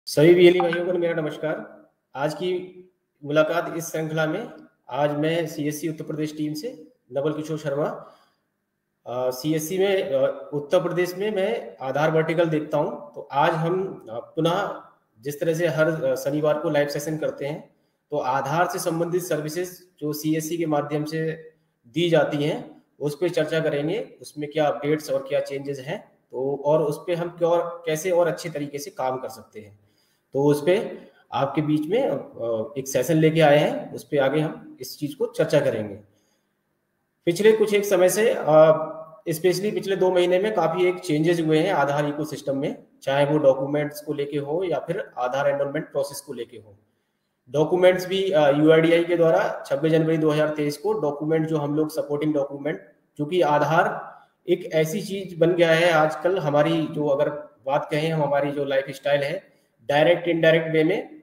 सभी बीएलई भाइयों को मेरा नमस्कार। आज की मुलाकात इस श्रृंखला में आज मैं सीएससी उत्तर प्रदेश टीम से नवल किशोर शर्मा। सीएससी में उत्तर प्रदेश में मैं आधार वर्टिकल देखता हूं। तो आज हम पुनः जिस तरह से हर शनिवार को लाइव सेशन करते हैं, तो आधार से संबंधित सर्विसेज जो सीएससी के माध्यम से दी जाती हैं उस पर चर्चा करेंगे। उसमें क्या अपडेट्स और क्या चेंजेस हैं, तो और उस पर हम क्या कैसे और अच्छे तरीके से काम कर सकते हैं। तो उस पर आपके बीच में एक सेशन लेके आए हैं, उस पर आगे हम इस चीज को चर्चा करेंगे। पिछले कुछ एक समय से स्पेशली पिछले 2 महीने में काफी एक चेंजेस हुए हैं आधार इकोसिस्टम में, चाहे वो डॉक्यूमेंट्स को लेके हो या फिर आधार एनरोलमेंट प्रोसेस को लेके हो। डॉक्यूमेंट्स भी यूआईडीआई के द्वारा 26 जनवरी 2023 को डॉक्यूमेंट जो हम लोग सपोर्टिंग डॉक्यूमेंट, क्योंकि आधार एक ऐसी चीज बन गया है आजकल हमारी, जो अगर बात कहें हम हमारी जो लाइफ स्टाइल है डायरेक्ट इनडायरेक्ट वे में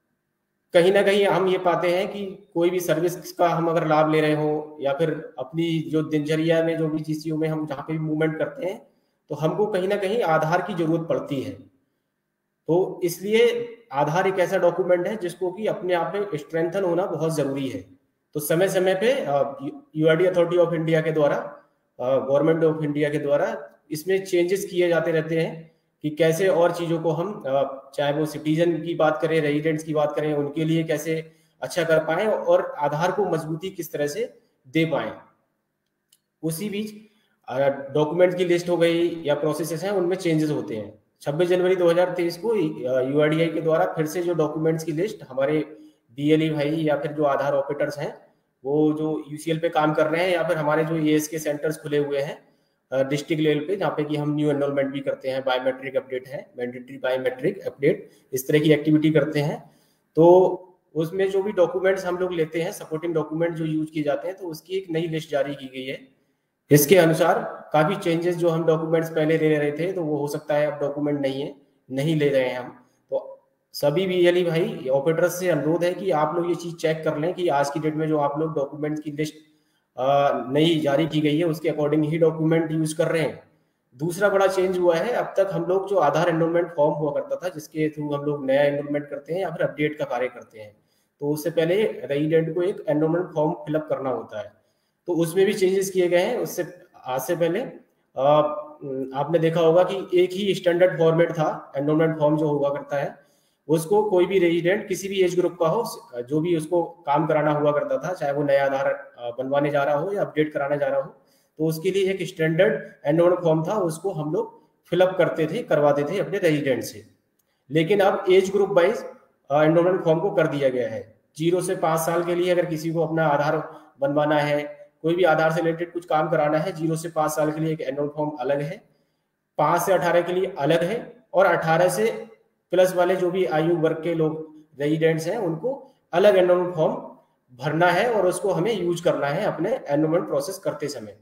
कहीं ना कहीं हम ये पाते हैं कि कोई भी सर्विस का हम अगर लाभ ले रहे हो या फिर अपनी जो दिनचर्या में जो भी चीजों में हम जहाँ पे भी मूवमेंट करते हैं, तो हमको कहीं ना कहीं आधार की जरूरत पड़ती है। तो इसलिए आधार एक ऐसा डॉक्यूमेंट है जिसको कि अपने आप में स्ट्रेंथन होना बहुत जरूरी है। तो समय समय पे यूआईडी अथॉरिटी ऑफ इंडिया के द्वारा, गवर्नमेंट ऑफ इंडिया के द्वारा इसमें चेंजेस किए जाते रहते हैं कि कैसे और चीजों को हम चाहे वो सिटीजन की बात करें, रेजिडेंट्स की बात करें, उनके लिए कैसे अच्छा कर पाए और आधार को मजबूती किस तरह से दे पाए। उसी बीच डॉक्यूमेंट की लिस्ट हो गई या प्रोसेसेस हैं उनमें चेंजेस होते हैं। 26 जनवरी 2023 को यूआईडीआई के द्वारा फिर से जो डॉक्यूमेंट्स की लिस्ट हमारे बीएलई भाई या फिर जो आधार ऑपरेटर्स हैं वो जो यूसीएल पे काम कर रहे हैं या फिर हमारे जो एएस के सेंटर्स खुले हुए हैं डिस्ट्रिक्ट लेवल पे, जहाँ पे कि हम न्यू एनरोलमेंट भी करते हैं, बायोमेट्रिक अपडेट है, मैंडेटरी बायोमेट्रिक अपडेट, इस तरह की एक्टिविटी करते हैं। तो उसमें जो भी डॉक्यूमेंट्स हम लोग लेते हैं, सपोर्टिंग डॉक्यूमेंट जो यूज किए जाते हैं, तो उसकी एक नई लिस्ट जारी की गई है। इसके अनुसार काफी चेंजेस जो हम डॉक्यूमेंट्स पहले ले रहे थे, तो वो हो सकता है अब डॉक्यूमेंट नहीं ले रहे हैं हम। तो सभी बीएलई भाई ऑपरेटर्स से अनुरोध है कि आप लोग ये चीज चेक कर लें कि आज की डेट में जो आप लोग डॉक्यूमेंट्स की लिस्ट नई जारी की गई है उसके अकॉर्डिंग ही डॉक्यूमेंट यूज कर रहे हैं। दूसरा बड़ा चेंज हुआ है, अब तक हम लोग जो आधार एनरोलमेंट फॉर्म हुआ करता था जिसके थ्रू हम लोग नया एनरोलमेंट करते हैं या फिर अपडेट का कार्य करते हैं, तो उससे पहले रेजिडेंट को एक एनरोलमेंट फॉर्म फिलअप करना होता है। तो उसमें भी चेंजेस किए गए हैं। उससे आज से पहले आपने देखा होगा कि एक ही स्टैंडर्ड फॉर्मेट था एनरोलमेंट फॉर्म जो हुआ करता है, उसको कोई भी रेजिडेंट किसी भी एज ग्रुप का हो, जो भी उसको काम कराना हुआ करता था, चाहे वो नया आधार बनवाने जा रहा हो या अपडेट कराने जा रहा हो, तो उसके लिए एक स्टैंडर्ड एनरोलमेंट फॉर्म था, उसको हम लोग फिलअप करते थे, करवाते थे अपने रेजिडेंट से। लेकिन अब age group wise enrolment form को कर दिया गया है। 0 से 5 साल के लिए अगर किसी को अपना आधार बनवाना है, कोई भी आधार से रिलेटेड कुछ काम कराना है, 0 से 5 साल के लिए एक एनरोल फॉर्म अलग है, 5 से 18 के लिए अलग है, और 18 से प्लस वाले जो भी आयु वर्ग के लोग रेजिडेंट्स हैं उनको अलग एनरोलमेंट फॉर्म भरना है और उसको हमें यूज करना है अपने एनरोलमेंट प्रोसेस करते समय।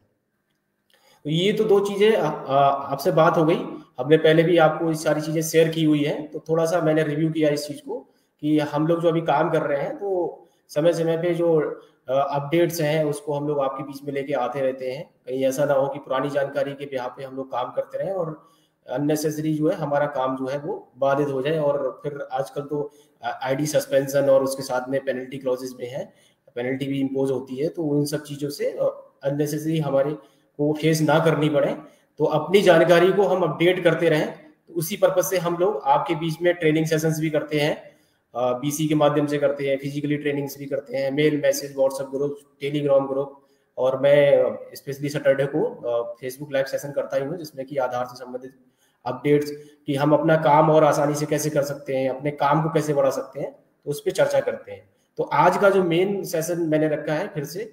तो ये तो 2 चीजें आपसे बात हो गई। हमने पहले भी आपको इस सारी चीजें शेयर की हुई है, तो थोड़ा सा मैंने रिव्यू किया इस चीज को कि हम लोग जो अभी काम कर रहे हैं, तो समय समय पे जो अपडेट्स हैं उसको हम लोग आपके बीच में लेके आते रहते हैं। कहीं ऐसा ना हो कि पुरानी जानकारी के यहाँ पे हम लोग काम करते रहें और अननेसेसरी जो है हमारा काम जो है वो बाधित हो जाए, और फिर आजकल तो आईडी सस्पेंशन और उसके साथ में पेनल्टी क्लॉजेस में है, पेनल्टी भी इम्पोज होती है। तो उन सब चीजों से अननेसेसरी हमारे को फेस ना करनी पड़े, तो अपनी जानकारी को हम अपडेट करते रहें। तो उसी पर्पज से हम लोग आपके बीच में ट्रेनिंग सेशंस भी करते हैं, बीसी के माध्यम से करते हैं, फिजिकली ट्रेनिंग्स भी करते हैं, mail message, WhatsApp group, Telegram group, और मैं स्पेशली सैटरडे को फेसबुक लाइव सेशन करता ही हूँ जिसमें कि आधार से संबंधित अपडेट्स कि हम अपना काम और आसानी से कैसे कर सकते हैं, अपने काम को कैसे बढ़ा सकते हैं, तो उस पर चर्चा करते हैं। तो आज का जो मेन सेशन मैंने रखा है, फिर से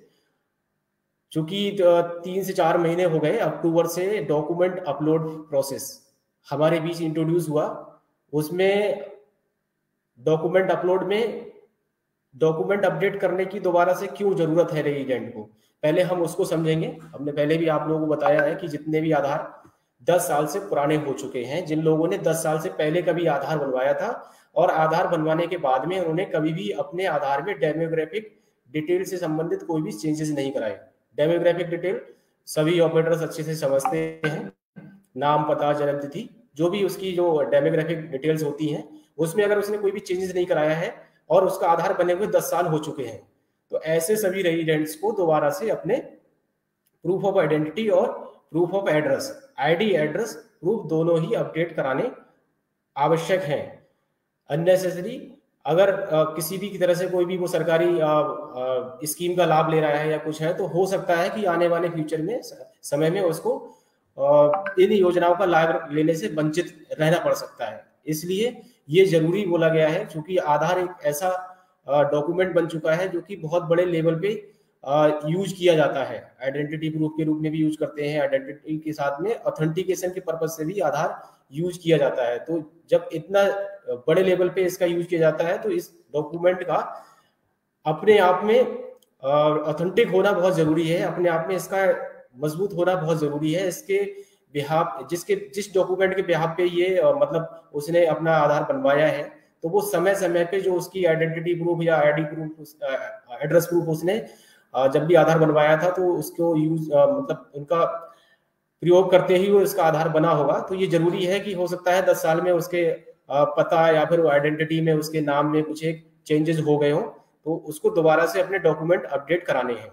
चूंकि 3 से 4 महीने हो गए अक्टूबर से डॉक्यूमेंट अपलोड प्रोसेस हमारे बीच इंट्रोड्यूस हुआ, उसमें डॉक्यूमेंट अपलोड में डॉक्यूमेंट अपडेट करने की दोबारा से क्यों जरूरत है रेजिडेंट को, पहले हम उसको समझेंगे। हमने पहले भी आप लोगों को बताया है कि जितने भी आधार 10 साल से पुराने हो चुके हैं, जिन लोगों ने 10 साल से पहले कभी आधार बनवाया था और आधार बनवाने के बाद में उन्होंने कभी भी अपने आधार में डेमोग्राफिक डिटेल से संबंधित कोई भी चेंजेस नहीं कराए। डेमोग्राफिक डिटेल सभी ऑपरेटर्स अच्छे से समझते हैं, नाम, पता, जन्म तिथि, जो भी उसकी जो डेमोग्राफिक डिटेल्स होती हैं उसमें अगर उसने कोई भी चेंजेस नहीं कराया है और उसका आधार बने हुए 10 साल हो चुके हैं, तो ऐसे सभी रेजिडेंट्स को दोबारा से अपने प्रूफ ऑफ आइडेंटिटी और proof of address, ID address proof दोनों ही अपडेट कराने आवश्यक हैं। अननेसेसरी अगर किसी भी तरह से कोई भी वो सरकारी स्कीम का लाभ ले रहा है या कुछ है, तो हो सकता है कि आने वाले फ्यूचर में समय में उसको इन योजनाओं का लाभ लेने से वंचित रहना पड़ सकता है। इसलिए ये जरूरी बोला गया है, क्योंकि आधार एक ऐसा डॉक्यूमेंट बन चुका है जो कि बहुत बड़े लेवल पे यूज किया जाता है। आइडेंटिटी प्रूफ के रूप में भी यूज करते हैं, आइडेंटिटी के साथ में ऑथेंटिकेशन के पर्पज से भी आधार यूज किया जाता है। तो जब इतना बड़े लेवल पे इसका यूज किया जाता है, तो इस डॉक्यूमेंट का अपने आप में ऑथेंटिक होना बहुत जरूरी है, अपने आप में इसका मजबूत होना बहुत जरूरी है। इसके बिहाफ जिस डॉक्यूमेंट के बिहाफ पे ये मतलब उसने अपना आधार बनवाया है, तो वो समय समय पे जो उसकी आइडेंटिटी प्रूफ या आईडी प्रूफ, एड्रेस प्रूफ उसने जब भी आधार बनवाया था, तो उसको यूज मतलब उनका प्रयोग करते ही वो इसका आधार बना होगा। तो ये जरूरी है कि हो सकता है 10 साल में उसके पता या फिर आइडेंटिटी में उसके नाम में कुछ एक चेंजेस हो गए हो, तो उसको दोबारा से अपने डॉक्यूमेंट अपडेट कराने हैं।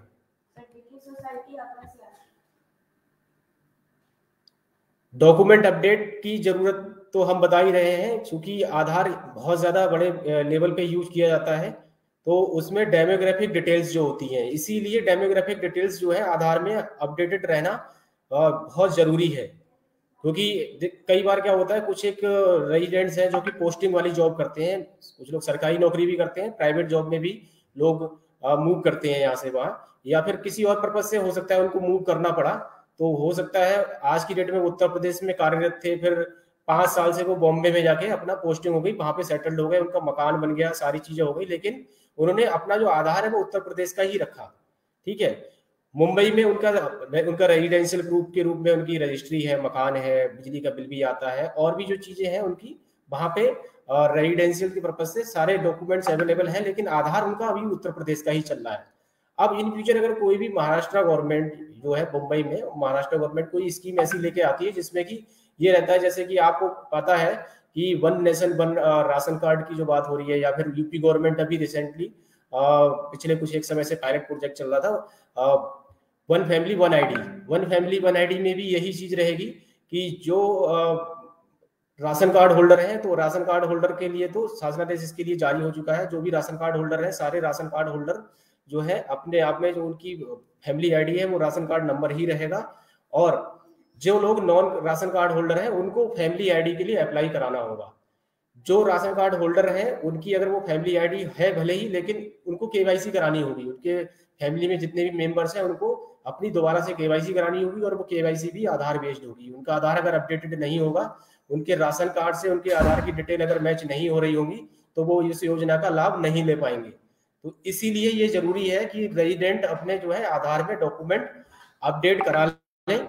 डॉक्यूमेंट अपडेट की जरूरत तो हम बता ही रहे हैं, क्योंकि आधार बहुत ज्यादा बड़े लेवल पे यूज किया जाता है, तो उसमें डेमोग्राफिक डिटेल्स जो होती हैं, इसीलिए डेमोग्राफिक डिटेल्स जो है आधार में अपडेटेड रहना बहुत जरूरी है। क्योंकि कई बार क्या होता है, कुछ एक रेजिडेंट्स हैं जो कि पोस्टिंग वाली जॉब करते हैं, कुछ लोग सरकारी नौकरी भी करते हैं, प्राइवेट जॉब में भी लोग मूव करते हैं यहाँ से वहाँ, या फिर किसी और पर्पज से हो सकता है उनको मूव करना पड़ा। तो हो सकता है आज की डेट में उत्तर प्रदेश में कार्यरत थे, फिर 5 साल से वो बॉम्बे में जाके अपना पोस्टिंग हो गई, वहां पे सेटल्ड हो गए, उनका मकान बन गया, सारी चीजें हो गई, लेकिन उन्होंने अपना जो आधार है वो उत्तर प्रदेश का ही रखा। ठीक है, मुंबई में उनका रेजिडेंशियल प्रूफ के रूप में उनकी रजिस्ट्री है, मकान है, बिजली का बिल भी आता है, और भी जो चीजें हैं उनकी वहां पे रेजिडेंशियल के पर्पज से सारे डॉक्यूमेंट्स अवेलेबल हैं, लेकिन आधार उनका अभी उत्तर प्रदेश का ही चल रहा है। अब इन फ्यूचर अगर कोई भी महाराष्ट्र गवर्नमेंट जो है, मुंबई में महाराष्ट्र गवर्नमेंट कोई स्कीम ऐसी लेके आती है जिसमें कि ये रहता है, जैसे कि आपको पता है कि one nation one ration card की जो बात हो रही है, या फिर यूपी गवर्नमेंट अभी रिसेंटली पिछले कुछ एक समय से पायलट प्रोजेक्ट चल रहा था, one family one ID. One family one ID में भी यही चीज रहेगी कि जो राशन कार्ड होल्डर हैं, तो राशन कार्ड होल्डर के लिए तो शासनादेश इसके लिए जारी हो चुका है। जो भी राशन कार्ड होल्डर हैं, सारे राशन कार्ड होल्डर जो है अपने आप में जो उनकी फैमिली आईडी है वो राशन कार्ड नंबर ही रहेगा, और जो लोग नॉन राशन कार्ड होल्डर हैं उनको फैमिली आईडी के लिए अप्लाई कराना होगा। जो राशन कार्ड होल्डर हैं उनकी अगर वो फैमिली आईडी है भले ही, लेकिन उनको केवाईसी करानी होगी, उनके फैमिली में जितने भी मेंबर्स हैं उनको अपनी दोबारा से केवाईसी करानी होगी, और वो केवाईसी भी आधार बेस्ड होगी। उनका आधार अगर अपडेटेड नहीं होगा, उनके राशन कार्ड से उनके आधार की डिटेल अगर मैच नहीं हो रही होगी, तो वो इस योजना का लाभ नहीं ले पाएंगे। तो इसीलिए ये जरूरी है कि रेजिडेंट अपने जो है आधार में डॉक्यूमेंट अपडेट करा लें,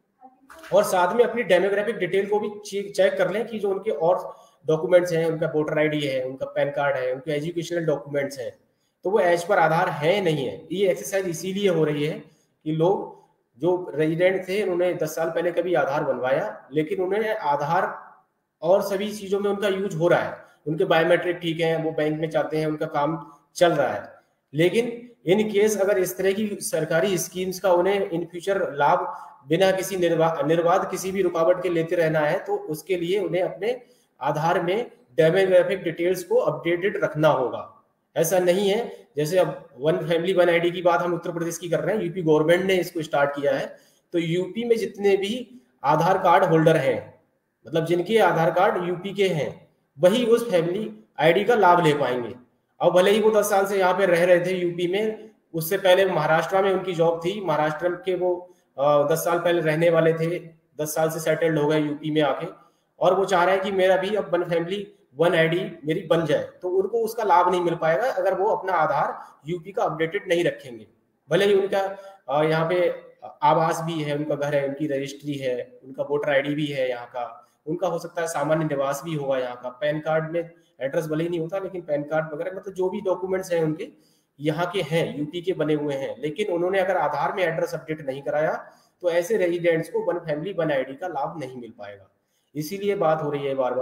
और साथ में अपनी डेमोग्राफिक डिटेल को भी चेक कर लें कि जो उनके और डॉक्यूमेंट्स हैं, उनका वोटर आईडी है, उनका पैन कार्ड है, उनके एजुकेशनल डॉक्यूमेंट्स हैं, तो वो एज पर आधार है नहीं है। ये एक्सरसाइज इसीलिए हो रही है कि लोग जो रेजिडेंट थे उन्होंने 10 साल पहले कभी आधार बनवाया, लेकिन उन्हें आधार और सभी चीजों में उनका यूज हो रहा है, उनके बायोमेट्रिक ठीक है, वो बैंक में जाते हैं, उनका काम चल रहा है, लेकिन इन केस अगर इस तरह की सरकारी स्कीम्स का उन्हें इन फ्यूचर लाभ बिना किसी निर्बाध किसी भी रुकावट के लेते रहना है, तो उसके लिए उन्हें अपने आधार में डेमोग्राफिक डिटेल्स को अपडेटेड रखना होगा। ऐसा नहीं है जैसे अब वन फैमिली वन आईडी की बात हम उत्तर प्रदेश की कर रहे हैं, यूपी गवर्नमेंट ने इसको स्टार्ट किया है। तो यूपी में जितने भी आधार कार्ड होल्डर हैं, मतलब जिनके आधार कार्ड यूपी के हैं, वही उस फैमिली आईडी का लाभ ले पाएंगे। अब भले ही वो 10 साल से यहाँ पे रह रहे थे यूपी में, उससे पहले महाराष्ट्र में उनकी जॉब थी, महाराष्ट्र के वो 10 साल पहले रहने वाले थे, 10 साल से सेटल्ड हो गए यूपी में आके, और वो चाह रहे हैं कि मेरा भी अब वन फैमिली वन आईडी मेरी बन जाए, तो उनको उसका लाभ नहीं मिल पाएगा अगर वो अपना आधार यूपी का अपडेटेड नहीं रखेंगे। भले ही उनका यहाँ पे आवास भी है, उनका घर है, उनकी रजिस्ट्री है, उनका वोटर आईडी भी है यहाँ का, उनका हो सकता है सामान्य निवास भी होगा यहाँ का, पैन कार्ड में एड्रेस भले ही नहीं होता, लेकिन पैन कार्ड वगैरह मतलब जो भी डॉक्यूमेंट्स हैं उनके यहाँ के हैं, यूपी के बने हुए हैं, लेकिन उन्होंने अगर आधार में एड्रेस अपडेट नहीं कराया, तो ऐसे रेजिडेंट्स को वन फैमिली वन आईडी का लाभ नहीं मिल पाएगा। इसीलिए बात हो रही है बार बार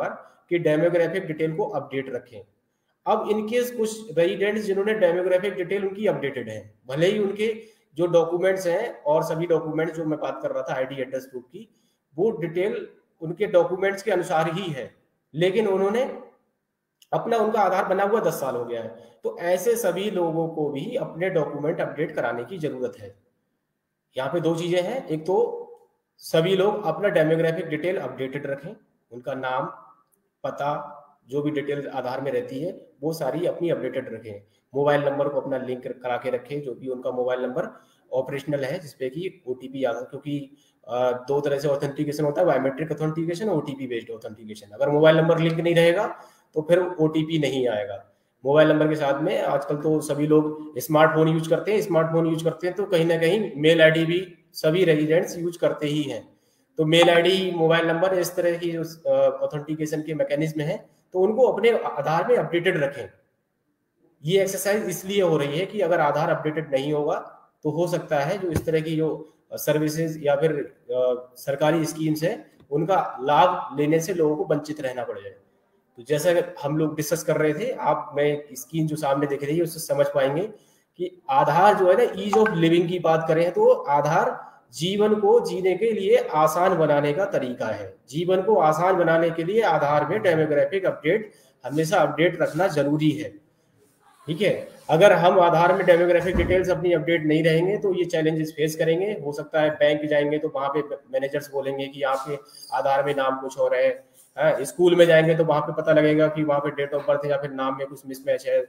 कि डेमोग्राफिक डिटेल को अपडेट रखें। अब इनके कुछ रेजिडेंट्स जिन्होंने डेमोग्राफिक डिटेल उनकी अपडेटेड है, भले ही उनके जो डॉक्यूमेंट्स हैं और सभी डॉक्यूमेंट्स जो मैं बात कर रहा था आईडी एड्रेस प्रूफ की, वो डिटेल उनके डॉक्यूमेंट्स के अनुसार ही है, लेकिन उन्होंने अपना उनका आधार बना हुआ 10 साल हो गया है, तो ऐसे सभी लोगों को भी अपने डॉक्यूमेंट अपडेट कराने की जरूरत है। यहाँ पे दो चीजें हैं, एक तो सभी लोग अपना डेमोग्राफिक डिटेल अपडेटेड रखें, उनका नाम, पता, जो भी डिटेल आधार में रहती है वो सारी अपनी अपडेटेड रखें। मोबाइल नंबर को अपना लिंक करा के रखें, जो भी उनका मोबाइल नंबर ऑपरेशनल है जिसपे कि ओटीपी आता है, क्योंकि दो तरह से ऑथेंटिकेशन होता है, बायोमेट्रिक ऑथेंटिकेशन और ओटीपी बेस्ड ऑथेंटिकेशन। अगर मोबाइल नंबर लिंक नहीं रहेगा तो फिर ओटीपी नहीं आएगा। मोबाइल नंबर के साथ में आजकल तो सभी लोग स्मार्टफोन यूज करते हैं, स्मार्टफोन यूज करते हैं तो कहीं ना कहीं मेल आईडी भी सभी रेजिडेंट्स यूज करते ही हैं, तो मेल आईडी, मोबाइल नंबर, इस तरह की जो ऑथेंटिकेशन के मैकेनिज्म है तो उनको अपने आधार में अपडेटेड रखें। ये एक्सरसाइज इसलिए हो रही है कि अगर आधार अपडेटेड नहीं होगा तो हो सकता है जो इस तरह की जो सर्विसेज या फिर सरकारी स्कीम्स है उनका लाभ लेने से लोगों को वंचित रहना पड़ जाए। तो जैसा हम लोग डिस्कस कर रहे थे, आप मैं स्क्रीन जो सामने दिख रही है उससे समझ पाएंगे कि आधार जो है ना, ईज ऑफ लिविंग की बात करें तो आधार जीवन को जीने के लिए आसान बनाने का तरीका है। जीवन को आसान बनाने के लिए आधार में डेमोग्राफिक अपडेट हमेशा अपडेट रखना जरूरी है। ठीक है, अगर हम आधार में डेमोग्राफिक डिटेल्स अपनी अपडेट नहीं रहेंगे तो ये चैलेंजेस फेस करेंगे। हो सकता है बैंक जाएंगे तो वहां पे मैनेजर्स बोलेंगे कि आपके आधार में नाम कुछ और है, स्कूल में जाएंगे तो वहां पे पता लगेगा कि वहां पे डेट ऑफ बर्थ या फिर नाम में कुछ मिसमैच है।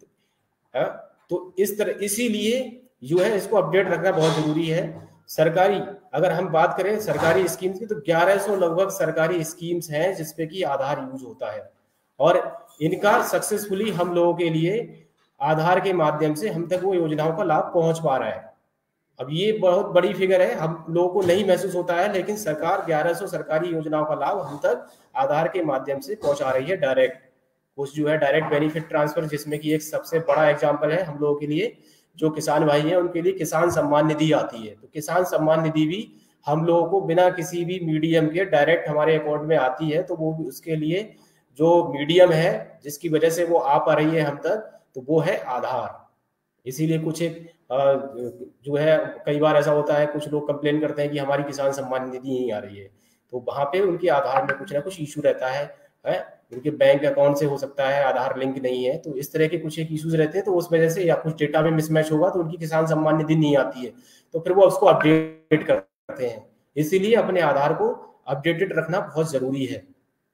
तो इस तरह इसीलिए जो है इसको अपडेट रखना बहुत जरूरी है। सरकारी, अगर हम बात करें सरकारी स्कीम्स की, तो 1100 लगभग सरकारी स्कीम्स हैं जिसपे कि आधार यूज होता है और इनका सक्सेसफुली हम लोगों के लिए आधार के माध्यम से हम तक वो योजनाओं का लाभ पहुंच पा रहा है। अब ये बहुत बड़ी फिगर है, हम लोगों को नहीं महसूस होता है, लेकिन सरकार 1100 सरकारी योजनाओं का लाभ हम तक आधार के माध्यम से पहुंचा रही है डायरेक्ट। कुछ जो है डायरेक्ट बेनिफिट ट्रांसफर, जिसमें कि एक सबसे बड़ा एग्जांपल है हम लोगों के लिए, जो किसान भाई हैं उनके लिए किसान सम्मान निधि आती है। तो किसान सम्मान निधि भी हम लोगों को बिना किसी भी मीडियम के डायरेक्ट हमारे अकाउंट में आती है। तो वो उसके लिए जो मीडियम है जिसकी वजह से वो आ पा रही है हम तक, तो वो है आधार। इसीलिए कुछ एक जो है, कई बार ऐसा होता है कुछ लोग कंप्लेन करते हैं कि हमारी किसान सम्मान निधि नहीं आ रही है, तो वहां पे उनके आधार में कुछ ना कुछ इशू रहता है, उनके बैंक अकाउंट से हो सकता है आधार लिंक नहीं है, तो इस तरह के कुछ एक इश्यूज रहते हैं। तो उस वजह से या कुछ डेटा में मिसमैच होगा तो उनकी किसान सम्मान निधि नहीं आती है, तो फिर वो उसको अपडेट करते हैं। इसीलिए अपने आधार को अपडेटेड रखना बहुत जरूरी है।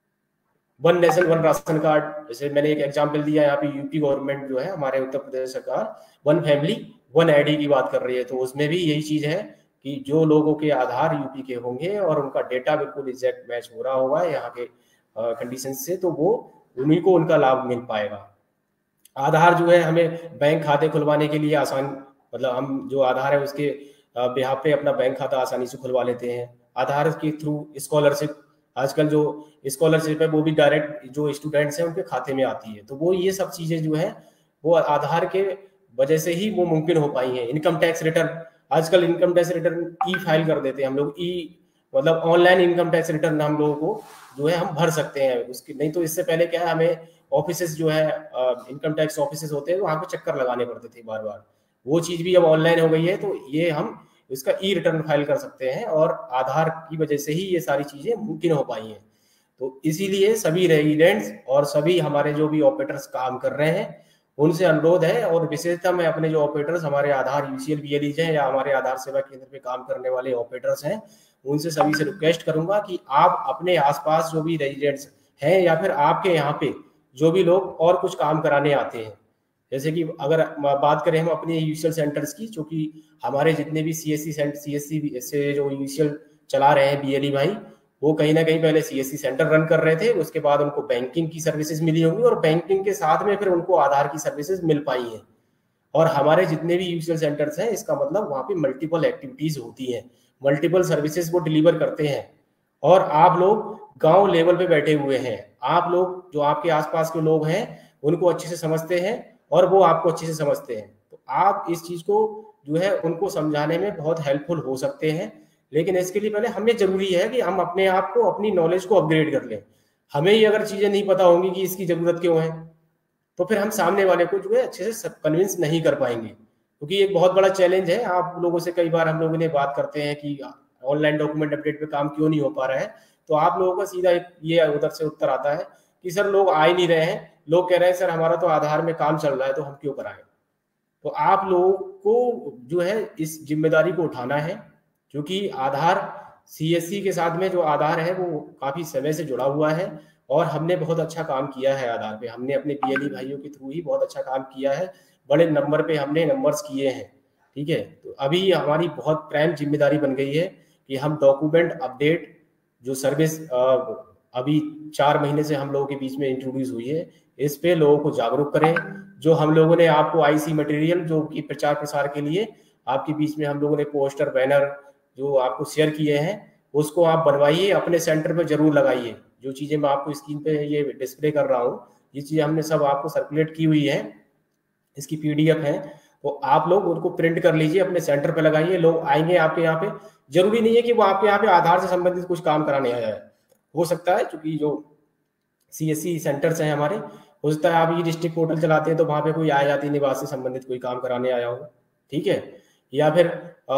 One nation one ration card, जैसे मैंने एक एग्जांपल दिया यहाँ पे, यूपी गवर्नमेंट जो है हमारे उत्तर प्रदेश सरकार वन फैमिली वन आईडी की बात कर रही है, तो उसमें भी यही चीज है कि जो लोगों के आधार यूपी के होंगे और उनका डेटा बिल्कुल एग्जैक्ट मैच हो रहा होगा यहाँ के कंडीशन से, तो वो उन्हीं को उनका लाभ मिल पाएगा। आधार जो है हमें बैंक खाते खुलवाने के लिए आसान, मतलब हम जो आधार है उसके बिहाफ पे अपना बैंक खाता आसानी से खुलवा लेते हैं। आधार के थ्रू स्कॉलरशिप, आजकल जो स्कॉलरशिप है वो भी डायरेक्ट जो स्टूडेंट्स हैं उनके खाते में आती है, तो वो ये सब चीजें जो है वो आधार के वजह से ही वो मुमकिन हो पाई है। इनकम टैक्स रिटर्न, आजकल income tax return e file कर देते हैं हम लोग, मतलब ऑनलाइन इनकम टैक्स रिटर्न हम लोगों को जो है हम भर सकते हैं उसकी। नहीं तो इससे पहले क्या है, हमें ऑफिसेस जो है इनकम टैक्स ऑफिसेस होते हैं वहां पे चक्कर लगाने पड़ते थे बार बार, वो चीज भी अब ऑनलाइन हो गई है, तो ये हम इसका ई रिटर्न फाइल कर सकते हैं और आधार की वजह से ही ये सारी चीजें मुमकिन हो पाई हैं। तो इसीलिए सभी रेजिडेंट्स और सभी हमारे जो भी ऑपरेटर्स काम कर रहे हैं उनसे अनुरोध है, और विशेषतः मैं अपने जो ऑपरेटर्स हमारे आधार यूसीएल बीएलईज हैं या हमारे आधार सेवा केंद्र पे काम करने वाले ऑपरेटर्स हैं, उनसे सभी से रिक्वेस्ट करूंगा कि आप अपने आसपास जो भी रेजिडेंट्स हैं या फिर आपके यहाँ पे जो भी लोग और कुछ काम कराने आते हैं, जैसे कि अगर बात करें हम अपने यूसीएल सेंटर्स की, जो कि हमारे जितने भी सीएससी से जो यूसीएल चला रहे हैं बीएलई भाई, वो कहीं ना कहीं पहले सीएससी सेंटर रन कर रहे थे, उसके बाद उनको बैंकिंग की सर्विसेज मिली होंगी और बैंकिंग के साथ में फिर उनको आधार की सर्विसेज मिल पाई हैं। और हमारे जितने भी यूसीएल सेंटर्स हैं, इसका मतलब वहाँ पे मल्टीपल एक्टिविटीज होती हैं, मल्टीपल सर्विसेज वो डिलीवर करते हैं। और आप लोग गांव लेवल पे बैठे हुए हैं, आप लोग जो आपके आसपास के लोग हैं उनको अच्छे से समझते हैं और वो आपको अच्छे से समझते हैं, तो आप इस चीज को जो है उनको समझाने में बहुत हेल्पफुल हो सकते हैं। लेकिन इसके लिए पहले हमें जरूरी है कि हम अपने आप को, अपनी नॉलेज को अपग्रेड कर लें। हमें ही अगर चीजें नहीं पता होंगी कि इसकी जरूरत क्यों है, तो फिर हम सामने वाले को जो है अच्छे से कन्विंस नहीं कर पाएंगे, क्योंकि एक बहुत बड़ा चैलेंज है। आप लोगों से कई बार हम लोगों ने बात करते हैं कि ऑनलाइन डॉक्यूमेंट अपडेट पे काम क्यों नहीं हो पा रहा है, तो आप लोगों का सीधा ये उधर से उत्तर आता है कि सर लोग आ ही नहीं रहे हैं, लोग कह रहे हैं सर हमारा तो आधार में काम चल रहा है तो हम क्यों कराएं। तो आप लोगों को जो है इस जिम्मेदारी को उठाना है, क्योंकि आधार सीएससी के साथ में जो आधार है वो काफी समय से जुड़ा हुआ है, और हमने बहुत अच्छा काम किया है आधार पे। हमने अपने बीएलई भाइयों के थ्रू ही बहुत अच्छा काम किया है, बड़े नंबर पे हमने नंबर्स किए हैं। ठीक है, तो अभी हमारी बहुत प्राइम जिम्मेदारी बन गई है कि हम डॉक्यूमेंट अपडेट जो सर्विस अभी 4 महीने से हम लोगों के बीच में इंट्रोड्यूस हुई है, इस पे लोगों को जागरूक करें। जो हम लोगों ने आपको आईसी मटेरियल जो कि प्रचार प्रसार के लिए आपके बीच में हम लोगों ने पोस्टर बैनर जो आपको शेयर किए हैं, उसको आप बनवाइए, अपने सेंटर में जरूर लगाइए। जो चीजें मैं आपको स्क्रीन पे ये डिस्प्ले कर रहा हूँ, ये चीजें हमने सब आपको सर्कुलेट की हुई है, इसकी पीडीएफ है, तो आप लोग उनको प्रिंट कर लीजिए, अपने सेंटर पे लगाइए। लोग आएंगे आपके यहाँ पे, जरूरी नहीं है कि वो आपके यहाँ पे आधार से संबंधित कुछ काम कराने आया है, हो सकता है क्योंकि जो सीएससी सेंटर्स हैं हमारे, हो सकता है आप ये डिस्ट्रिक्ट पोर्टल चलाते हैं तो वहां पे कोई आया जाति निवास से संबंधित कोई काम कराने आया हो, ठीक है। या फिर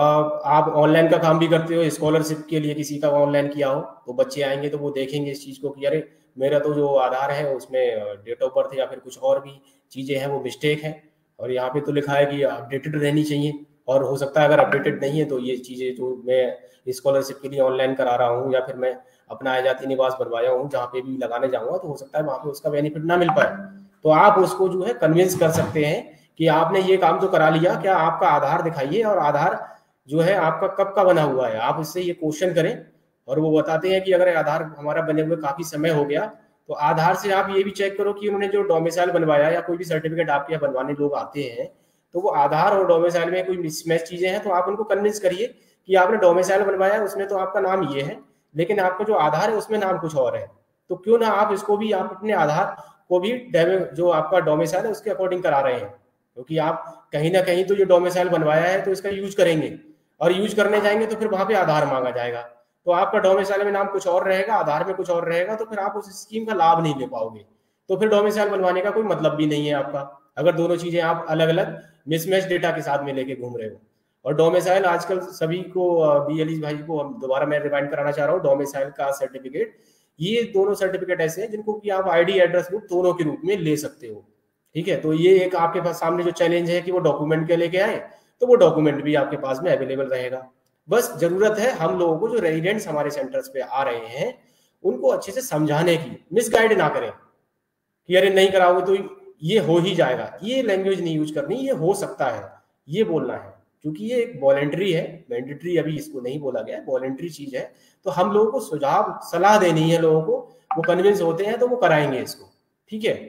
आप ऑनलाइन का काम भी करते हो, स्कॉलरशिप के लिए किसी का ऑनलाइन किया हो, तो बच्चे आएंगे तो वो देखेंगे इस चीज को कि अरे मेरा तो जो आधार है उसमें डेट ऑफ बर्थ या फिर कुछ और भी चीजें हैं वो मिस्टेक है, और यहाँ पे तो लिखा है कि अपडेटेड रहनी चाहिए। और हो सकता है अगर अपडेटेड नहीं है तो ये चीजें जो मैं स्कॉलरशिप के लिए ऑनलाइन करा रहा हूँ या फिर मैं अपना आय जाति निवास बनवाया हूँ जहाँ पे भी लगाने जाऊंगा, तो हो सकता है वहां पे उसका बेनिफिट ना मिल पाए। तो आप उसको जो है कन्विंस कर सकते हैं कि आपने ये काम तो करा लिया, क्या आपका आधार दिखाइए, और आधार जो है आपका कब का बना हुआ है, आप इससे ये क्वेश्चन करें। और वो बताते हैं कि अगर आधार हमारा बने हुए काफी समय हो गया, तो आधार से आप ये भी चेक करो कि उन्होंने जो डोमिसाइल बनवाया या कोई भी सर्टिफिकेट आपके यहाँ बनवाने लोग आते हैं, तो वो आधार और डोमिसाइल में कोई मिसमैच चीजें हैं, तो आप उनको कन्विंस करिए कि आपने डोमिसाइल बनवाया है उसमें तो आपका नाम ये है, लेकिन आपका जो आधार है उसमें नाम कुछ और है, तो क्यों ना आप इसको भी आप अपने आधार को भी जो आपका डोमिसाइल है उसके अकॉर्डिंग करा रहे हैं, क्योंकि आप कहीं ना कहीं तो जो डोमिसाइल बनवाया है तो इसका यूज करेंगे, और यूज करने जाएंगे तो फिर वहां पे आधार मांगा जाएगा, तो आपका डोमिसाइल में नाम कुछ और रहेगा, आधार में कुछ और रहेगा, तो फिर आप उस स्कीम का लाभ नहीं ले पाओगे। तो फिर डोमिसाइल बनवाने का कोई मतलब भी नहीं है आपका, अगर दोनों चीजें आप अलग अलग मिसमैच डेटा के साथ में लेके घूम रहे हो। और डोमिसाइल आजकल सभी को बीएलई भाई को दोबारा मैं रिमाइंड कराना चाह रहा हूँ, डोमिसाइल का सर्टिफिकेट, ये दोनों सर्टिफिकेट ऐसे हैं जिनको कि आप आईडी एड्रेस प्रूफ दोनों के रूप में ले सकते हो। ठीक है, तो ये एक आपके पास सामने जो चैलेंज है कि वो डॉक्यूमेंट के लेके आए, तो वो डॉक्यूमेंट भी आपके पास में अवेलेबल रहेगा। बस जरूरत है हम लोगों को, जो रेजिडेंट्स हमारे सेंटर्स पे आ रहे हैं, उनको अच्छे से समझाने की, मिसगाइड ना करें कि अरे नहीं कराओगे तो ये हो ही जाएगा, ये लैंग्वेज नहीं यूज करनी, ये हो सकता है, ये बोलना है, क्योंकि ये एक वॉलेंट्री है, मैंडेटरी अभी इसको नहीं बोला गया है, वॉलेंट्री चीज है। तो हम लोगों को सुझाव सलाह देनी है लोगों को, वो कन्विंस होते हैं तो वो कराएंगे इसको। ठीक है,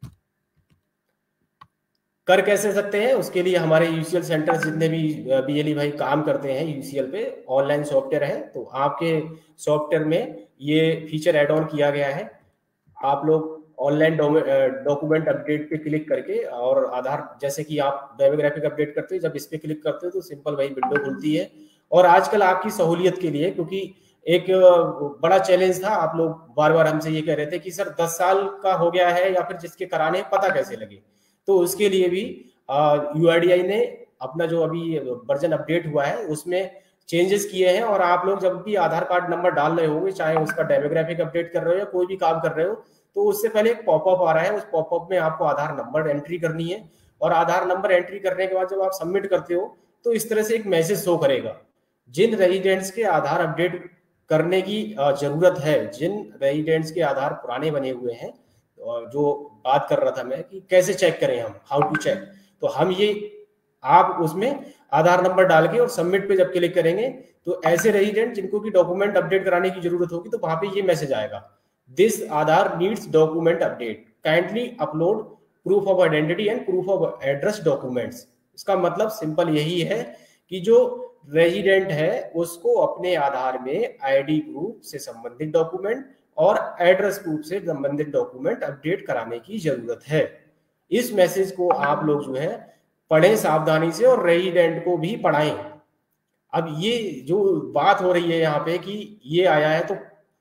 कर कैसे सकते हैं उसके लिए हमारे यूसीएल सेंटर जितने भी बीएलई भाई काम करते हैं यूसीएल पे, ऑनलाइन सॉफ्टवेयर है, तो आपके सॉफ्टवेयर में ये फीचर ऐड ऑन किया गया है। आप लोग ऑनलाइन डॉक्यूमेंट अपडेट पे क्लिक करके, और आधार जैसे कि आप डेमोग्राफिक अपडेट करते हो, जब इस पे क्लिक करते हो तो सिंपल वही विंडो खुलती है। और आजकल आपकी सहूलियत के लिए, क्योंकि एक बड़ा चैलेंज था, आप लोग बार बार हमसे ये कह रहे थे कि सर 10 साल का हो गया है या फिर जिसके कराने पता कैसे लगे, तो उसके लिए भी यूआईडीआई ने अपना जो अभी वर्जन अपडेट हुआ है उसमें चेंजेस किए हैं। और आप लोग जब भी आधार कार्ड नंबर डाल रहे होंगे, चाहे उसका डेमोग्राफिक अपडेट कर रहे हो या कोई भी काम कर रहे हो, तो उससे पहले एक पॉपअप आ रहा है, उस पॉपअप में आपको आधार नंबर एंट्री करनी है, और आधार नंबर एंट्री करने के बाद जब आप सबमिट करते हो तो इस तरह से एक मैसेज शो करेगा। जिन रेजिडेंट्स के आधार अपडेट करने की जरूरत है, जिन रेजिडेंट्स के आधार पुराने बने हुए हैं, जो बात कर रहा था मैं कि कैसे चेक करें हम, हाउ टू चेक, तो हम ये आप उसमें आधार नंबर डाल के और सबमिट पे जब क्लिक करेंगे, तो ऐसे रेजिडेंट जिनको की डॉक्यूमेंट अपडेट कराने की जरूरत होगी, तो वहां पे ये मैसेज आएगा, this Aadhaar needs document update, kindly upload proof of identity and proof of address documents. इसका मतलब सिंपल यही है कि जो रेजिडेंट है उसको अपने आधार में आईडी प्रूफ से संबंधित डॉक्यूमेंट और एड्रेस प्रूफ से संबंधित डॉक्यूमेंट अपडेट कराने की जरूरत है। इस मैसेज को आप लोग जो है पढ़ें सावधानी से, और रेजिडेंट को भी पढ़ाएं। अब ये जो बात हो रही है यहाँ पे कि ये आया है तो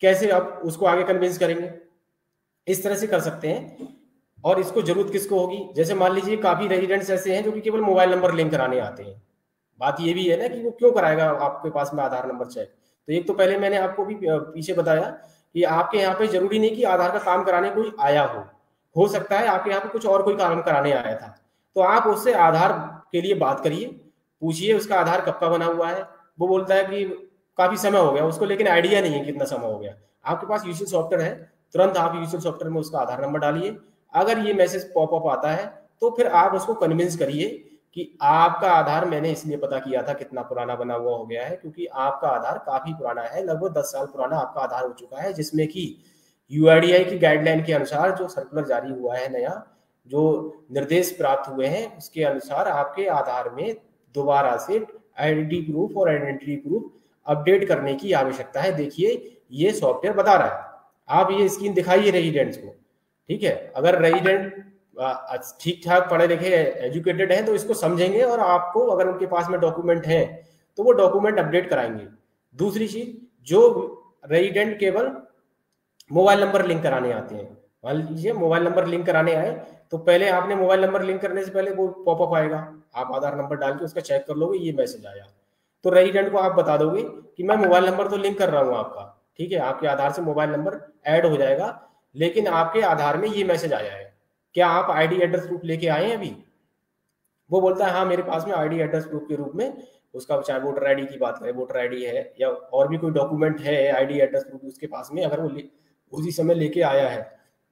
कैसे आप उसको आगे कन्विंस करेंगे, इस तरह से कर सकते हैं। और इसको जरूरत किसको होगी, जैसे मान लीजिए काफी रेजिडेंट्स ऐसे हैं जो कि केवल मोबाइल नंबर लिंक कराने आते हैं। बात ये भी है ना कि वो क्यों कराएगा आपके पास में आधार नंबर चेक। तो एक तो पहले मैंने आपको भी पीछे बताया कि आपके यहाँ पे जरूरी नहीं कि आधार का काम कराने कोई आया हो सकता है आपके यहाँ पे कुछ और कोई काम कराने आया था, तो आप उससे आधार के लिए बात करिए, पूछिए उसका आधार कब का बना हुआ है। वो बोलता है कि काफी समय हो गया उसको, लेकिन आइडिया नहीं है कितना समय हो गया। आपके पास यूजुअल सॉफ्टवेयर है, तुरंत आप यूजुअल सॉफ्टवेयर में उसका आधार नंबर डालिए। अगर ये मैसेज पॉपअप आता है तो फिर आप उसको कन्विंस करिए कि आपका आधार मैंने इसलिए पता किया था कितना पुराना बना हुआ हो गया है, क्योंकि आपका आधार काफी पुराना है, लगभग 10 साल पुराना आपका आधार हो चुका है, जिसमें कि यूआईडीआई की गाइडलाइन के अनुसार जो सर्कुलर जारी हुआ है, नया जो निर्देश प्राप्त हुए हैं, उसके अनुसार आपके आधार में दोबारा से आइडेंटिटी प्रूफ और आइडेंटिटी प्रूफ अपडेट करने की आवश्यकता है। देखिए ये सॉफ्टवेयर बता रहा है, आप ये स्क्रीन दिखाइए रेजिडेंट्स को, ठीक है। अगर रेजिडेंट ठीक ठाक पढ़े लिखे एजुकेटेड हैं तो इसको समझेंगे, और आपको अगर उनके पास में डॉक्यूमेंट है तो वो डॉक्यूमेंट अपडेट कराएंगे। दूसरी चीज, जो रेजिडेंट केवल मोबाइल नंबर लिंक कराने आते हैं, मान लीजिए मोबाइल नंबर लिंक कराने आए, तो पहले आपने मोबाइल नंबर लिंक करने से पहले वो पॉपअप आएगा, आप आधार नंबर डाल के उसका चेक कर लोगे, ये मैसेज आया, तो रेजिडेंट को आप बता दोगे कि मैं मोबाइल नंबर तो लिंक कर रहा हूँ आपका, ठीक है, आपके आधार से मोबाइल नंबर ऐड हो जाएगा, लेकिन आपके आधार में ये मैसेज आया है, क्या आप आईडी एड्रेस प्रूफ लेके आए हैं अभी। वो बोलता है हाँ मेरे पास में आईडी एड्रेस प्रूफ के रूप में उसका, चाहे वोटर आईडी की बात करें, वोटर आईडी है या और भी कोई डॉक्यूमेंट है आईडी एड्रेस प्रूफ उसके पास में, अगर वो उसी समय लेके आया है,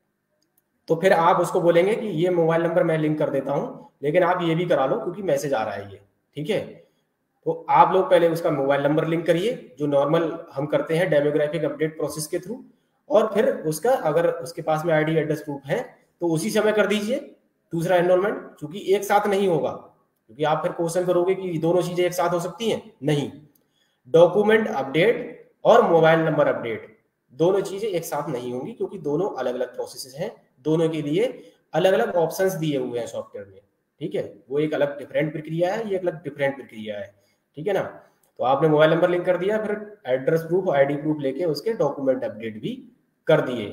तो फिर आप उसको बोलेंगे कि ये मोबाइल नंबर मैं लिंक कर देता हूं, लेकिन आप ये भी करा लो क्योंकि मैसेज आ रहा है ये, ठीक है। तो आप लोग पहले उसका मोबाइल नंबर लिंक करिए, जो नॉर्मल हम करते हैं डेमोग्राफिक अपडेट प्रोसेस के थ्रू, और फिर उसका अगर उसके पास में आईडी एड्रेस प्रूफ है तो उसी समय कर दीजिए दूसरा एनरोलमेंट, क्योंकि एक साथ नहीं होगा, क्योंकि आप फिर क्वेश्चन करोगे कि दोनों चीजें एक साथ हो सकती हैं, नहीं। डॉक्यूमेंट अपडेट और मोबाइल नंबर अपडेट दोनों चीजें एक साथ नहीं होंगी, क्योंकि दोनों अलग अलग प्रोसेस हैं, दोनों के लिए अलग अलग ऑप्शंस दिए हुए हैं सॉफ्टवेयर में, ठीक है। वो एक अलग डिफरेंट प्रक्रिया है, ये एक अलग डिफरेंट प्रक्रिया है, ठीक है ना। तो आपने मोबाइल नंबर लिंक कर दिया, फिर एड्रेस प्रूफ आईडी प्रूफ लेके उसके डॉक्यूमेंट अपडेट भी कर दिए।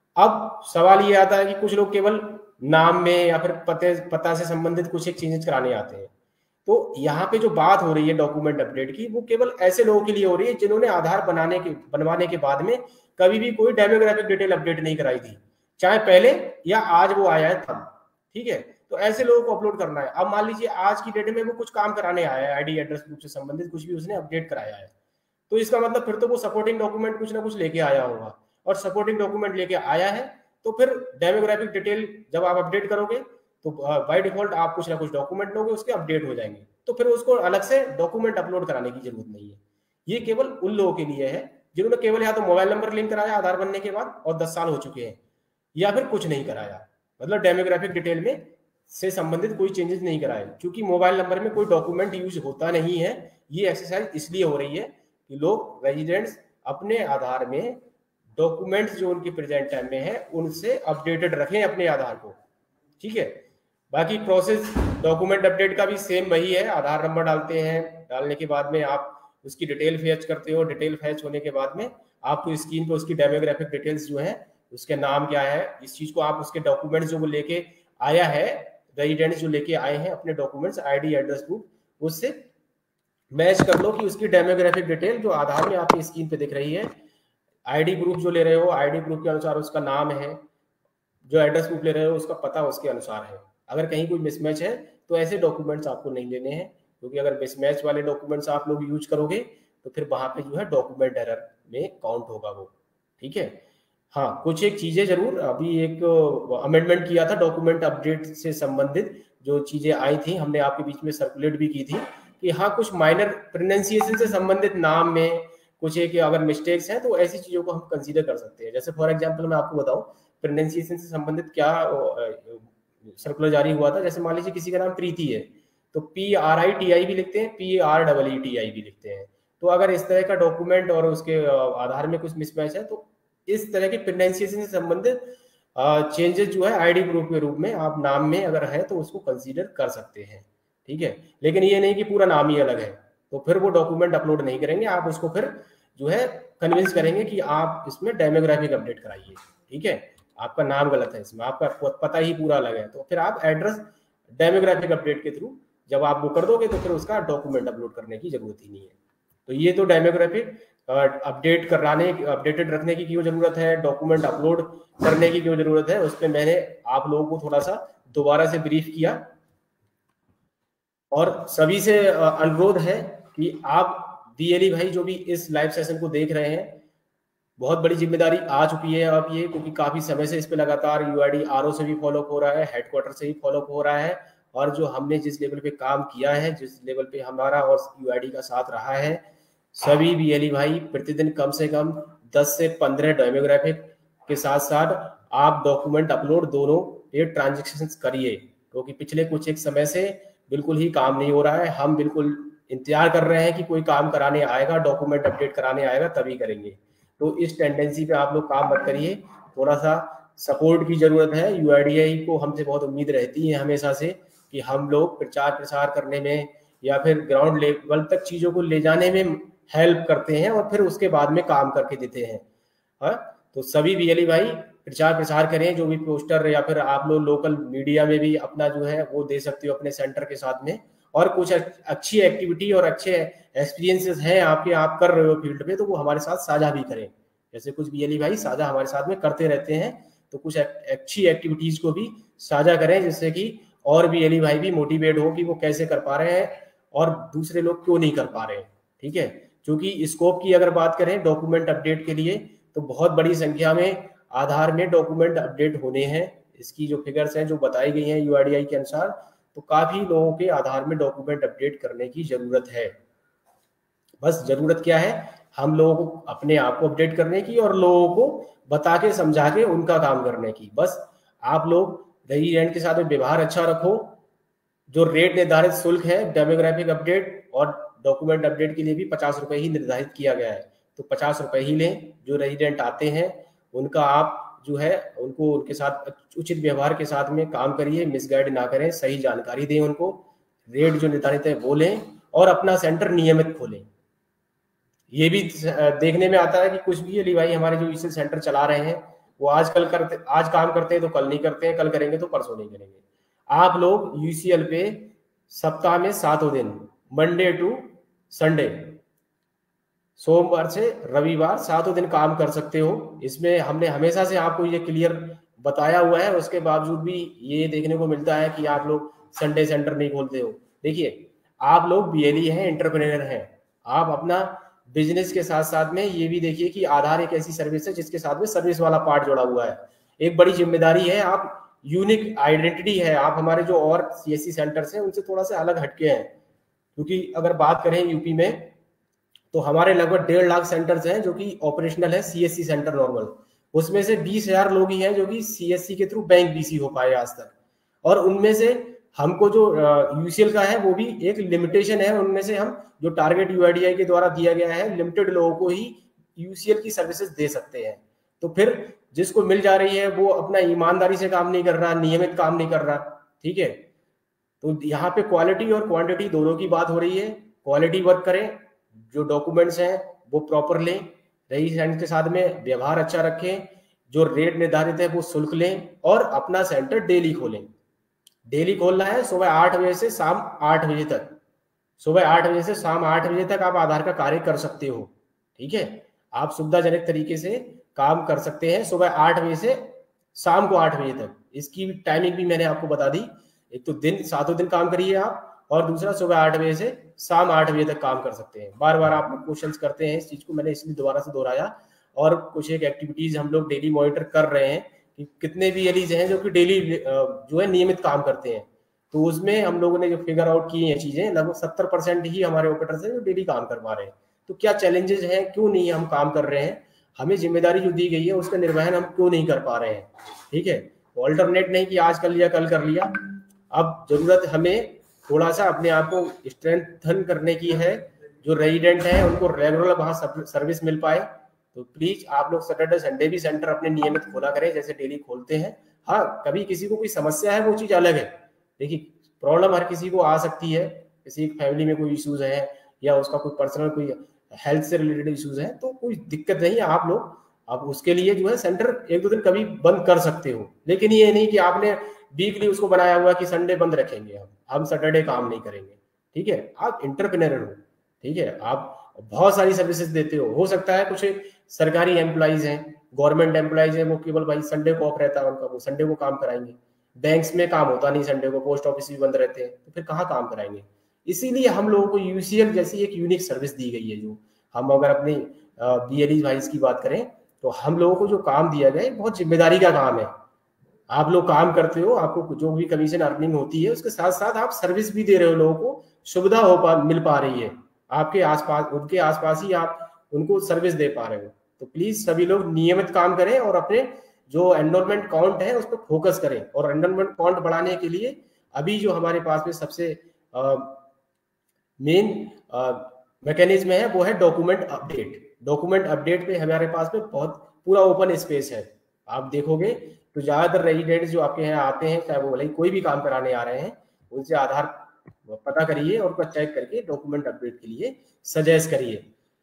अब सवाल ये आता है कि कुछ लोग केवल नाम में या फिर पता से संबंधित कुछ एक चेंजेस कराने आते हैं, तो यहाँ पे जो बात हो रही है डॉक्यूमेंट अपडेट की, वो केवल ऐसे लोगों के लिए हो रही है जिन्होंने आधार बनवाने के बाद में कभी भी कोई डेमोग्राफिक डिटेल अपडेट नहीं कराई थी, चाहे पहले या आज वो आया है तब, ठीक है। तो ऐसे लोगों को अपलोड करना है। अब मान लीजिए आज की डेट में वो कुछ काम कराने आया है, आईडी एड्रेस प्रूफ से संबंधित कुछ भी उसने अपडेट कराया है, तो इसका मतलब फिर तो वो सपोर्टिंग डॉक्यूमेंट कुछ ना कुछ लेके आया होगा, और सपोर्टिंग डॉक्यूमेंट लेके आया है तो फिर डेमोग्राफिक डिटेल जब आप अपडेट करोगे तो बाय डिफॉल्ट आप कुछ ना कुछ डॉक्यूमेंट लोगे, उसके अपडेट हो जाएंगे, तो फिर उसको अलग से डॉक्यूमेंट अपलोड कराने की जरूरत नहीं है। ये केवल उन लोगों के लिए है जिन्होंने केवल या तो मोबाइल नंबर लिंक कराया आधार बनने के बाद और 10 साल हो चुके हैं, या फिर कुछ नहीं कराया, मतलब डेमोग्राफिक डिटेल में से संबंधित कोई चेंजेस नहीं कराए, क्योंकि मोबाइल नंबर में कोई डॉक्यूमेंट यूज होता नहीं है। ये एक्सरसाइज इसलिए हो रही है कि लोग रेजिडेंट्स अपने आधार में डॉक्यूमेंट्स जो उनके प्रेजेंट टाइम में है उनसे अपडेटेड रखें अपने आधार को, ठीक है। बाकी प्रोसेस डॉक्यूमेंट अपडेट का भी सेम वही है, आधार नंबर डालते हैं, डालने के बाद में आप उसकी डिटेल फैच करते हो, डिटेल फैच होने के बाद में आपको स्क्रीन पे उसकी डेमोग्राफिक डिटेल्स जो है, उसके नाम क्या है, इस चीज को आप उसके डॉक्यूमेंट्स जो वो लेके आया है, रेजिडेंट्स जो लेके आए हैं अपने डॉक्यूमेंट्स आईडी एड्रेस प्रूफ, उससे मैच कर लो कि उसकी डेमोग्राफिक डिटेल जो आधार में आपकी स्क्रीन पे दिख रही है, आईडी प्रूफ जो ले रहे हो आईडी प्रूफ के अनुसार उसका नाम है, जो एड्रेस प्रूफ ले रहे हो उसका पता उसके अनुसार है। अगर कहीं कोई मिसमैच है तो ऐसे डॉक्यूमेंट्स आपको नहीं लेने हैं, क्योंकि अगर मिसमैच वाले डॉक्यूमेंट्स आप लोग यूज करोगे तो फिर वहां पे जो है डॉक्यूमेंट एरर में काउंट होगा वो, ठीक है। हाँ, कुछ एक चीजें जरूर, अभी एक अमेंडमेंट किया था डॉक्यूमेंट अपडेट से संबंधित जो चीजें आई थी, हमने आपके बीच में सर्कुलेट भी की थी कि हाँ कुछ माइनर प्रोनाउंसिएशन से संबंधित नाम में कुछ एक अगर मिस्टेक्स हैं तो ऐसी चीजों को हम कंसीडर कर सकते हैं। जैसे फॉर एग्जांपल मैं आपको बताऊं प्रोनाउंसिएशन से संबंधित क्या सर्कुलर जारी हुआ था, जैसे मान लीजिए किसी का नाम प्रीति है तो PRITI भी लिखते हैं, PREETI भी लिखते हैं, तो अगर इस तरह का डॉक्यूमेंट और उसके आधार में कुछ मिसमैच है तो इस तरह के प्रोनाउंसिएशन से संबंधित चेंजेस जो है आईडी प्रूफ के रूप में आप नाम में अगर है तो उसको कंसीडर कर सकते हैं, ठीक है। लेकिन ये नहीं कि पूरा नाम ही अलग है तो फिर वो डॉक्यूमेंट अपलोड नहीं करेंगे, आप उसको फिर जो है कन्विंस करेंगे कि आप इसमें डेमोग्राफिक अपडेट कराइए, ठीक है, आपका नाम गलत है इसमें, आपका पता ही पूरा अलग है, तो फिर आप एड्रेस डेमोग्राफिक अपडेट के थ्रू जब आप वो कर दोगे तो फिर उसका डॉक्यूमेंट अपलोड करने की जरूरत ही नहीं है। तो ये तो डेमोग्राफिक अपडेट कराने, अपडेटेड रखने की क्यों जरूरत है, डॉक्यूमेंट अपलोड करने की क्यों जरूरत है, उस पर मैंने आप लोगों को थोड़ा सा दोबारा से ब्रीफ किया। और सभी से अनुरोध है कि आप बीएलई भाई जो भी इस लाइव सेशन को देख रहे हैं, बहुत बड़ी जिम्मेदारी आ चुकी है अब ये, क्योंकि काफी समय से इस पे लगातार यूआईडी आरओ से भी फॉलो हो रहा है, हेडक्वार्टर से भी फॉलो हो रहा है, और जो हमने जिस लेवल पे काम किया है, जिस लेवल पे हमारा और यूआईडी का साथ रहा है, सभी बीएलई भाई प्रतिदिन कम से कम 10 से 15 डेमोग्राफिक के साथ साथ आप डॉक्यूमेंट अपलोड दोनों ये ट्रांजेक्शन करिए, क्योंकि पिछले कुछ एक समय से बिल्कुल ही काम नहीं हो रहा है। हम बिल्कुल इंतजार कर रहे हैं कि कोई काम कराने आएगा, डॉक्यूमेंट अपडेट कराने आएगा तभी करेंगे। तो इस टेंडेंसी पे आप लोग काम मत करिए, थोड़ा सा सपोर्ट की जरूरत है। यूआईडीआई को हमसे बहुत उम्मीद रहती है हमेशा से कि हम लोग प्रचार प्रसार करने में या फिर ग्राउंड लेवल तक चीजों को ले जाने में हेल्प करते हैं और फिर उसके बाद में काम करके देते हैं। हाँ, तो सभी बीएलई भाई प्रचार प्रसार करें, जो भी पोस्टर या फिर आप लोग लोकल मीडिया में भी अपना जो है वो दे सकते हो अपने सेंटर के साथ में, और कुछ अच्छी एक्टिविटी और अच्छे एक्सपीरियंसेस हैं आपके, आप कर रहे हो फील्ड पे, तो वो हमारे साथ साझा भी करें। जैसे कुछ बीएलई भाई साझा हमारे साथ में करते रहते हैं, तो कुछ अच्छी एक्टिविटीज को भी साझा करें, जिससे कि और बीएलई भाई भी मोटिवेट हो कि वो कैसे कर पा रहे हैं और दूसरे लोग क्यों नहीं कर पा रहे हैं, ठीक है। क्योंकि स्कोप की अगर बात करें डॉक्यूमेंट अपडेट के लिए, तो बहुत बड़ी संख्या में आधार में डॉक्यूमेंट अपडेट होने हैं। इसकी जो फिगर्स हैं जो बताई गई हैं यूआईडीआई के अनुसार, तो काफी लोगों के आधार में डॉक्यूमेंट अपडेट करने की जरूरत है। बस जरूरत क्या है, हम लोगों को अपने आप को अपडेट करने की और लोगों को बता के समझा के उनका काम करने की। बस आप लोग रेजिडेंट के साथ में व्यवहार अच्छा रखो। जो रेट निर्धारित शुल्क है डेमोग्राफिक अपडेट और डॉक्यूमेंट अपडेट के लिए भी 50 रुपए ही निर्धारित किया गया है, तो 50 रुपए ही लें। जो रेजिडेंट आते हैं उनका आप जो है उनको उनके साथ उचित व्यवहार के साथ में काम करिए, मिसगाइड ना करें, सही जानकारी दें उनको, रेट जो निर्धारित है वो लें और अपना सेंटर नियमित खोलें। ये भी देखने में आता है कि कुछ भी अली भाई हमारे जो यूसीएल सेंटर चला रहे हैं वो आज काम करते हैं तो कल नहीं करते हैं, कल करेंगे तो परसों नहीं करेंगे। आप लोग यूसीएल पे सप्ताह में 7 दिन, मंडे टू संडे, सोमवार से रविवार 7 दिन काम कर सकते हो। इसमें हमने हमेशा से आपको ये क्लियर बताया हुआ है, उसके बावजूद भी ये देखने को मिलता है कि आप लोग संडे सेंटर नहीं खोलते हो। देखिए, आप लोग बीएलई हैं, एंटरप्रेन्योर हैं, आप अपना बिजनेस के साथ साथ में ये भी देखिए कि आधार एक ऐसी सर्विस है जिसके साथ में सर्विस वाला पार्ट जुड़ा हुआ है। एक बड़ी जिम्मेदारी है, आप यूनिक आइडेंटिटी है, आप हमारे जो और सीएससी सेंटर्स हैं उनसे थोड़ा सा अलग हटके हैं। क्योंकि अगर बात करें यूपी में तो हमारे लगभग 1.5 लाख सेंटर्स हैं जो कि ऑपरेशनल है सीएससी सेंटर नॉर्मल, उसमें से 20,000 लोग ही हैं जो कि सीएससी के थ्रू बैंक बीसी हो पाए आज तक। और उनमें से हमको जो यूसीएल का है वो भी एक लिमिटेशन है, उनमें से हम जो टारगेट यूआईडीआई के द्वारा दिया गया है लिमिटेड लोगों को ही यूसीएल की सर्विसेज दे सकते हैं। तो फिर जिसको मिल जा रही है वो अपना ईमानदारी से काम नहीं कर रहा, नियमित काम नहीं कर रहा, ठीक है। तो यहाँ पे क्वालिटी और क्वांटिटी दोनों की बात हो रही है। क्वालिटी वर्क करें, जो डॉक्यूमेंट्स हैं वो प्रॉपर लें, रेजिडेंट के साथ में व्यवहार अच्छा रखें, जो रेट निर्धारित है वो शुल्क लें और अपना सेंटर डेली खोलें। डेली खोलना है सुबह 8 बजे से शाम 8 बजे तक, सुबह 8 बजे से शाम 8 बजे तक आप आधार का कार्य कर सकते हो, ठीक है। आप सुविधाजनक तरीके से काम कर सकते हैं सुबह 8 बजे से शाम को 8 बजे तक। इसकी टाइमिंग भी मैंने आपको बता दी। एक तो दिन 7 दिन काम करिए आप, और दूसरा सुबह 8 बजे से शाम 8 बजे तक काम कर सकते हैं। बार बार आप क्वेश्चंस करते हैं, इस चीज को मैंने इसलिए दोबारा से दोहराया। और कुछ एक एक्टिविटीज हम लोग डेली मॉनिटर कर रहे हैं कि कितने भी एलीज हैं जो कि डेली जो है नियमित काम करते हैं। तो उसमें हम लोगों ने जो फिगर आउट की हैं चीजें, लगभग 70% ही हमारे ऑपरेटर्स हैं जो डेली काम कर पा रहे हैं। तो क्या चैलेंजेस हैं, क्यों नहीं हम काम कर रहे हैं, हमें जिम्मेदारी जो दी गई है उसका निर्वहन हम क्यों नहीं कर पा रहे हैं, ठीक है। ऑल्टरनेट नहीं कि आज कर लिया कल कर लिया, अब जरूरत हमें थोड़ा सा अपने आप को स्ट्रेंथन करने की है। जो रेजिडेंट हैं उनको रेगुलर वहां सर्विस मिल पाए, तो प्लीज आप लोग सैटरडे संडे भी सेंटर अपने नियमित खोला करें जैसे डेली खोलते हैं। हाँ, कभी किसी को कोई समस्या है वो चीज अलग है। देखिए, प्रॉब्लम हर किसी को आ सकती है, किसी फैमिली में कोई इश्यूज है या उसका कोई पर्सनल कोई हेल्थ से रिलेटेड इश्यूज हैं, तो कोई दिक्कत नहीं है। आप उसके लिए जो है सेंटर एक दो दिन कभी बंद कर सकते हो, लेकिन ये नहीं कि आपने वीकली उसको बनाया हुआ कि संडे बंद रखेंगे, हम सैटरडे काम नहीं करेंगे। ठीक है, आप इंटरप्रेन्योर हो, ठीक है, आप बहुत सारी सर्विसेज देते हो सकता है कुछ सरकारी एम्प्लॉइज हैं, गवर्नमेंट एम्प्लॉइज हैं, वो केवल भाई संडे को ऑफ रहता है उनका, वो संडे को काम कराएंगे। बैंक्स में काम होता नहीं संडे को, पोस्ट ऑफिस भी बंद रहते हैं, तो फिर कहाँ काम कराएंगे। इसीलिए हम लोगों को यूसीएल जैसी एक यूनिक सर्विस दी गई है। जो हम अगर अपनी बीएलई वाइज की बात करें, तो हम लोगों को जो काम दिया गया है बहुत जिम्मेदारी का काम है। आप लोग काम करते हो, आपको जो भी कमीशन अर्निंग होती है उसके साथ साथ आप सर्विस भी दे रहे हो, लोगों को सुविधा मिल पा रही है, आपके आसपास, उनके आसपास ही आप उनको सर्विस दे पा रहे हो। तो प्लीज सभी लोग नियमित काम करें और अपने जो एनरोलमेंट काउंट है उस पर फोकस करें। और एनरोलमेंट काउंट बढ़ाने के लिए अभी जो हमारे पास में सबसे मेन मैकेनिज्म है वो है डॉक्यूमेंट अपडेट। डॉक्यूमेंट अपडेट पे हमारे पास में बहुत पूरा ओपन स्पेस है। आप देखोगे तो ज्यादातर रेजिडेंट्स जो आपके यहाँ आते हैं, चाहे वो भले कोई भी काम कराने आ रहे हैं, उनसे आधार पता करिए और उसका चेक करके डॉक्यूमेंट अपडेट के लिए सजेस्ट करिए।